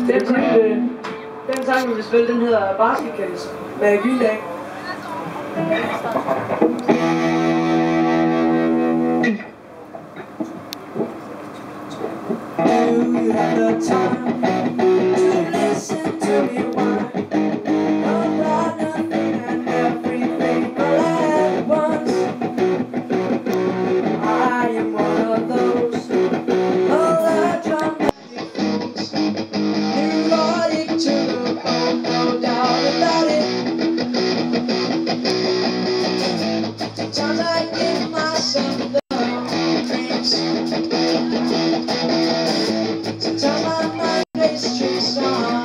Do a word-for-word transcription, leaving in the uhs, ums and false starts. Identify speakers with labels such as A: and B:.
A: Den sang, øh, den sang, vi vil spille, den hedder Basketkendelser med Green Day. Do you have the time to listen to me whine about nothing and everything all at once? I am one of those melodramatic fools, neurotic to the bone, no doubt about it. Sometimes I give myself the dreams. Sometimes my mind plays tricks on